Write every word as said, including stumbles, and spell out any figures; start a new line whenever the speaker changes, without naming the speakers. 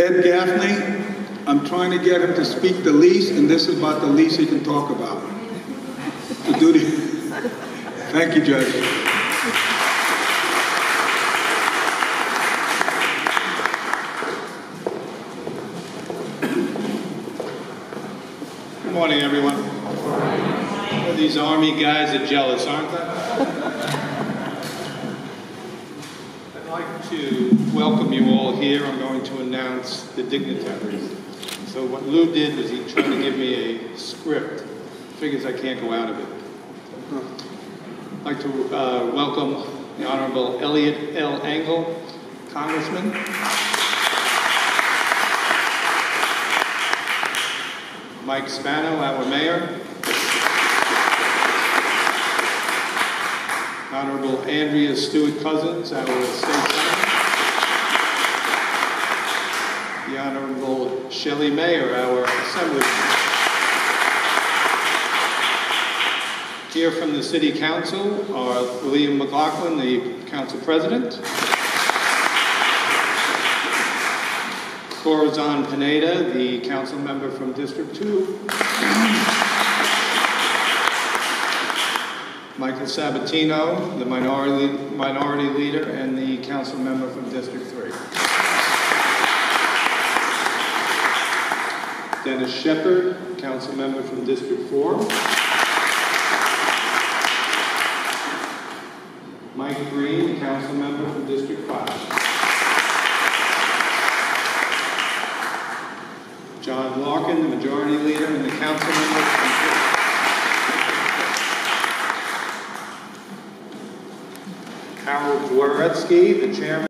Ed Gaffney, I'm trying to get him to speak the lease, and this is about the lease he can talk about. The duty. Thank you, Judge.
Good morning, everyone. Well, these Army guys are jealous, aren't they? I'd like to welcome you all here. I'm going to announce the dignitaries. So what Lou did was he tried to give me a script. Figures I can't go out of it. I'd like to uh, welcome the Honorable Elliot L. Engel, Congressman. Mike Spano, our Mayor. Honorable Andrea Stewart-Cousins, our State Senator. The Honorable Shelley Mayer, our Assemblyman. Here from the City Council are William McLaughlin, the Council President. Corazon Pineda, the Council Member from District two. Michael Sabatino, the minority, minority Leader and the Council Member from District three. Dennis Shepard, Council Member from District four. Mike Green, Council Member from District five. John Larkin, the Majority Leader and the Council Member from District Harold Dworetsky, the Chairman